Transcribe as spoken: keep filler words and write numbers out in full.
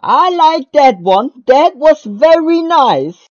I like that one. That was very nice.